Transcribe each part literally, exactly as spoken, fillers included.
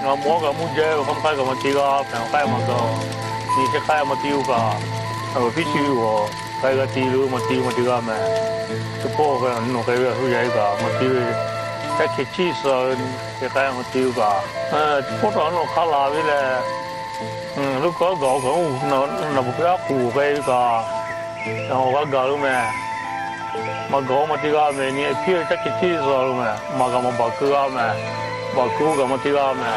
nga mo ga mu je ko ka ga ma ti ga pa ka ma ga ni che ka ma ti u ga a pi chi u go ka ga ti lu ma ti ma ti ga ma to po ga no ka ga hu ya ga ma ti ka ke chi so che ka ma ti u ga a po to no ka la vi le嗯lu ko ga ko no no bu ka ku ga ga no ga ga lu me ma ga ma ti ga me ni pi ta ke chi so lu me ma ga ma ba ku ga me ba ku ga ma ti ga me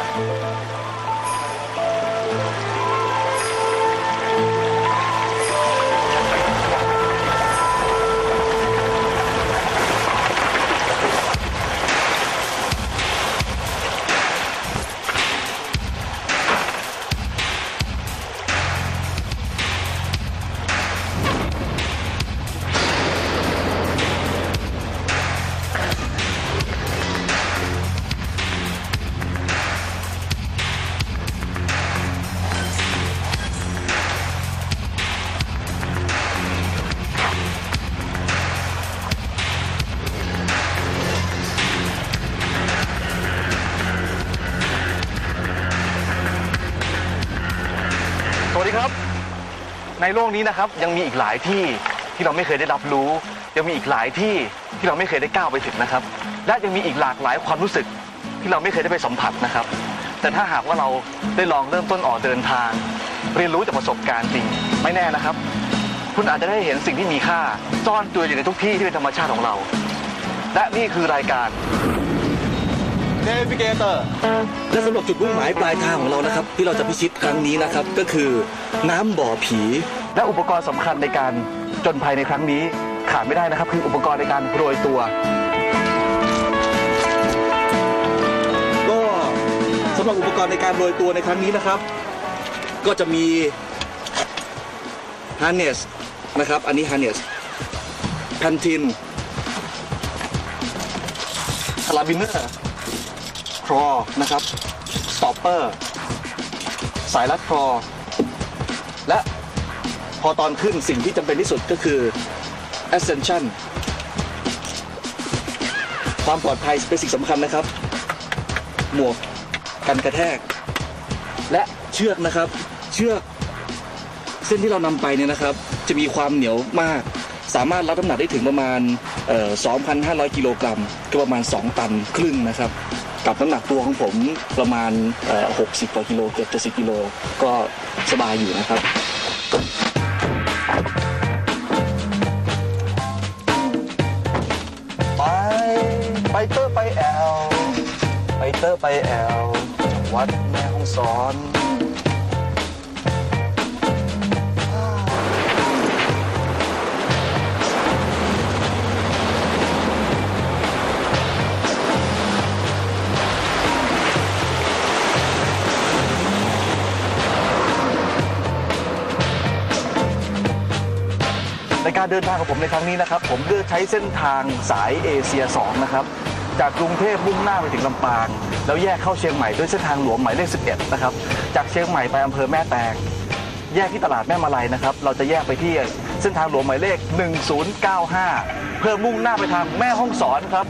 สวัสดีครับในโลกนี้นะครับยังมีอีกหลายที่ที่เราไม่เคยได้รับรู้ยังมีอีกหลายที่ที่เราไม่เคยได้ก้าวไปถึงนะครับและยังมีอีกหลากหลายความรู้สึกที่เราไม่เคยได้ไปสัมผัสนะครับแต่ถ้าหากว่าเราได้ลองเริ่มต้นออกเดินทางเรียนรู้จากประสบการณ์จริงไม่แน่นะครับคุณอาจจะได้เห็นสิ่งที่มีค่าซ่อนตัวอยู่ในทุกที่ที่เป็นธรรมชาติของเราและนี่คือรายการ Navigator และสำหรับจุดมุ่งหมายปลายทางของเรานะครับที่เราจะพิชิตครั้งนี้นะครับก็คือน้ำบ่อผีและอุปกรณ์สำคัญในการจนภัยในครั้งนี้ขาดไม่ได้นะครับคืออุปกรณ์ในการโรยตัวก็สำหรับอุปกรณ์ในการโรยตัวในครั้งนี้นะครับก็จะมี harness นะครับอันนี้ harness แพนทินคาราบิเนอร์คลอนะครับสต็อปเปอร์สายรัดคลอและพอตอนขึ้นสิ่งที่จำเป็นที่สุดก็คือ ascension ความปลอดภัยเป็นสิ่งสำคัญนะครับหมวกกันกระแทกและเชือกนะครับเชือกเส้นที่เรานำไปเนี่ยนะครับจะมีความเหนียวมากสามารถรับน้ำหนักได้ถึงประมาณ สองพันห้าร้อย กิโลกรัมก็ประมาณสองตันครึ่งนะครับกับน้ำหนักตัวของผมประมาณหกสิบกว่ากิโลเกือบเจ็ดสิบกิโลก็สบายอยู่นะครับไปไปเตอร์ไปแอลไปเตอร์ไปแอลวัดแม่ฮ่องสอนในการเดินทางของผมในครั้งนี้นะครับผมเลือกใช้เส้นทางสายเอเชียสองนะครับจากกรุงเทพมุ่งหน้าไปถึงลำปางแล้วแยกเข้าเชียงใหม่ด้วยเส้นทางหลวงหมายเลขสิบเอ็ดนะครับจากเชียงใหม่ไปอำเภอแม่แตงแยกที่ตลาดแม่มาลัยนะครับเราจะแยกไปที่เส้นทางหลวงหมายเลขหนึ่งศูนย์เก้าห้าเพื่อมุ่งหน้าไปทางแม่ฮ่องสอนครับ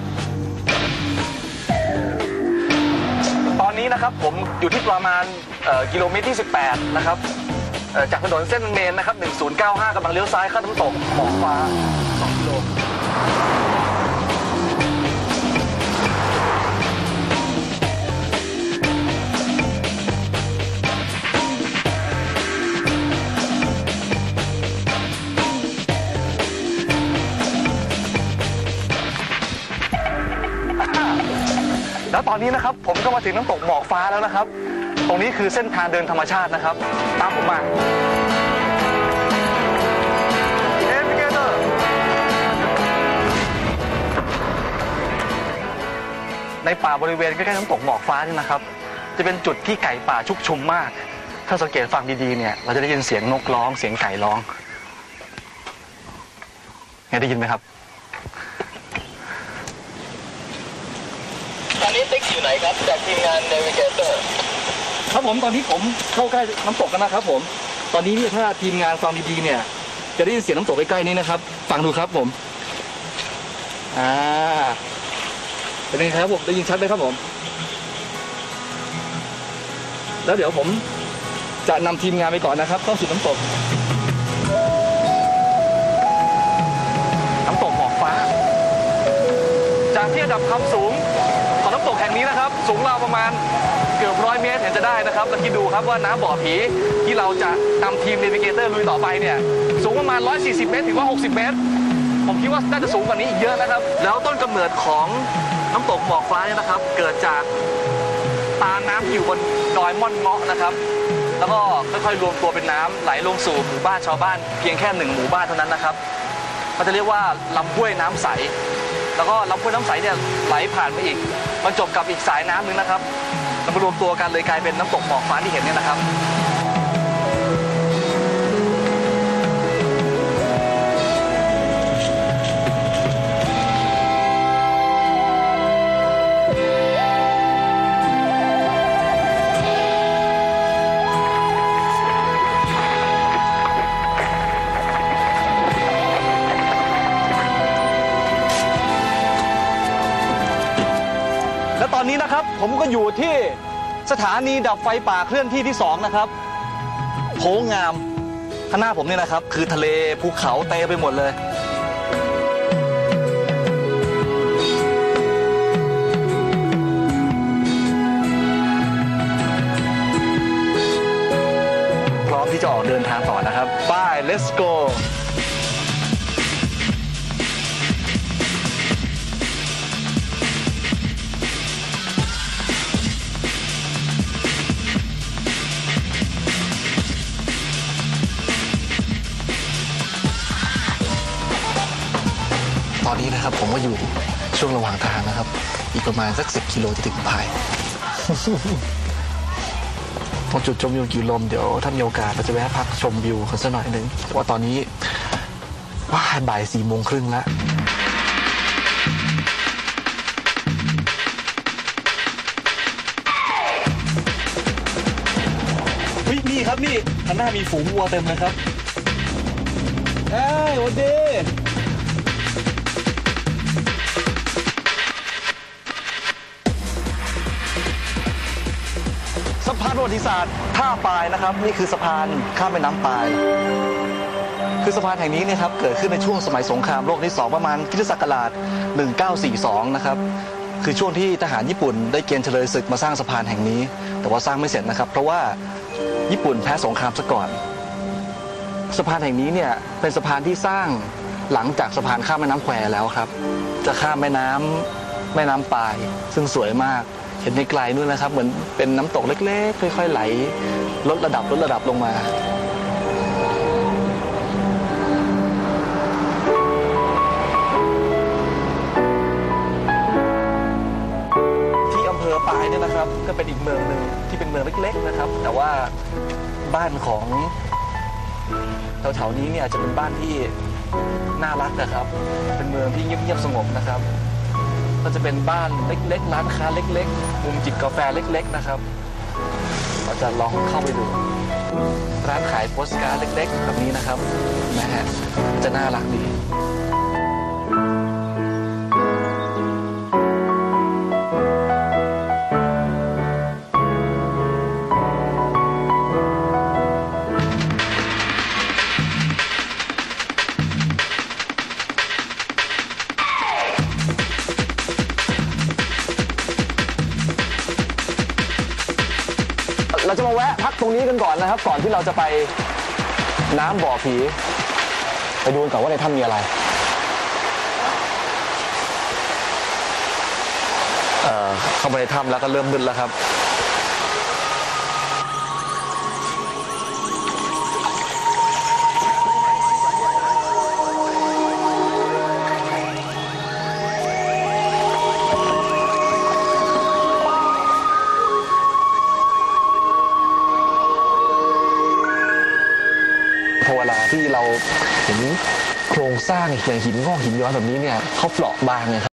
ตอนนี้นะครับผมอยู่ที่ประมาณกิโลเมตรที่สิบแปดนะครับจากถนนเส้นเมนนะครับหนึ่งศูนย์เก้าห้ากำลังเลี้ยวซ้ายเข้าน้ำตกหมอกฟ้าสองกิโลแล้วตอนนี้นะครับผมก็มาถึงน้ำตกหมอกฟ้าแล้วนะครับตรงนี้คือเส้นทางเดินธรรมชาตินะครับตามผมมาในป่าบริเวณใกล้ๆน้ำตกหมอกฟ้านี่นะครับจะเป็นจุดที่ไก่ป่าชุกชุมมากถ้าสังเกตฟังดีๆเนี่ยเราจะได้ยินเสียงนกร้องเสียงไก่ร้องไงได้ยินไหมครับตอนนี้ติ๊กอยู่ไหนครับจากทีมงาน Navigator ครับผมตอนนี้ผมเข้าใกล้น้ำตกกันนะครับผมตอนนี้เนี่ยถ้าทีมงานฟังดีๆเนี่ยจะได้ยินเสียงน้ำตกใกล้ๆนี้นะครับฟังดูครับผมอ่าเป็นไงครับผมได้ยินชัดไหมครับผมแล้วเดี๋ยวผมจะนำทีมงานไปก่อนนะครับเข้าสู่น้ำตกน้ำตกหมอกฟ้าจากที่ระดับความสูงของน้ำตกแห่งนี้นะครับสูงราวประมาณเกือบร้อยเมตรเห็นจะได้นะครับแล้วคิดดูครับว่าน้ำบ่อผีที่เราจะนำทีมเนวิเกเตอร์ลุยต่อไปเนี่ยสูงประมาณหนึ่งร้อยสี่สิบเมตรถึงว่าหกสิบเมตรผมคิดว่าน่าจะสูงกว่านี้อีกเยอะนะครับแล้วต้นกำเนิดของน้ำตกหมอกฟ้าเนี่ยนะครับเกิดจากตาน้ำอยู่บนดอยม่อนเงาะนะครับแล้วก็ค่อยๆรวมตัวเป็นน้ำไหลลงสู่หมู่บ้านชาวบ้านเพียงแค่หนึ่งหมู่บ้านเท่านั้นนะครับมันจะเรียกว่าลำห้วยน้ำใสแล้วก็ลำห้วยน้ำใสเนี่ยไหลผ่านไปอีกมันจบกับอีกสายน้ำหนึ่งนะครับมันมารวมตัวกันเลยกลายเป็นน้ำตกหมอกฟ้าที่เห็นเนี่ยนะครับตอนนี้นะครับผมก็อยู่ที่สถานีดับไฟป่าเคลื่อนที่ที่สองนะครับโพงามข้างหน้าผมเนี่ยนะครับคือทะเลภูเขาเต็มไปหมดเลยพร้อมที่จะออกเดินทางต่อนะครับไป let's goตอนนี้นะครับผมก็อยู่ช่วงระหว่างทางนะครับอีกประมาณสักสิบกิโลจะถึงพายตรงจุดชมวิวกิวลมเดี๋ยวถ้ามีโอกาสเราจะแวะพักชมวิวกันสักหน่อยหนึ่งเพราะว่าตอนนี้ว่าบ่ายสี่โมงครึ่งแล้วนี่ครับนี่ข้างหน้ามีฝูงวัวเต็มเลยครับเอ้ยโอเดสะพานประวัติศาสตร์ท่าปายนะครับนี่คือสะพานข้ามแม่น้ำปายคือสะพานแห่งนี้เนี่ยครับเกิดขึ้นในช่วงสมัยสงครามโลกที่สองประมาณคริสตศักราชหนึ่งเก้าสี่สองนะครับคือช่วงที่ทหารญี่ปุ่นได้เกณฑ์เฉลยศึกมาสร้างสะพานแห่งนี้แต่ว่าสร้างไม่เสร็จนะครับเพราะว่าญี่ปุ่นแพ้สงครามซะก่อนสะพานแห่งนี้เนี่ยเป็นสะพานที่สร้างหลังจากสะพานข้ามแม่น้ำแควแล้วครับจะข้ามแม่น้ำแม่น้ำปายซึ่งสวยมากเห็นในไกลนู่นนะครับเหมือนเป็นน้ำตกเล็กๆค่อยๆไหลลดระดับลดระดับลงมาที่อำเภอปายเนี่ยนะครับก็เป็นอีกเมืองหนึ่งที่เป็นเมืองเล็กๆนะครับแต่ว่าบ้านของแถวๆนี้เนี่ยจะเป็นบ้านที่น่ารักนะครับเป็นเมืองที่เงียบๆสงบนะครับก็จะเป็นบ้านเล็กๆร้านค้าเล็กๆมุมจิบกาแฟเล็กๆนะครับเราจะลองเข้าไปดูร้านขายโปสการ์ดเล็กๆแบบนี้นะครับนะฮะจะน่ารักดีเราจะมาแวะพักตรงนี้กันก่อนนะครับก่อนที่เราจะไปน้ำบ่อผีไปดูกันก่อนว่าในถ้ำมีอะไรเอ่อเข้าไปในถ้ำแล้วก็เริ่มมืดแล้วครับเวลาที่เราเห็นโครงสร้างอย่างหินงอกหินย้อยแบบนี้เนี่ยเขาเปราะบางไงครับ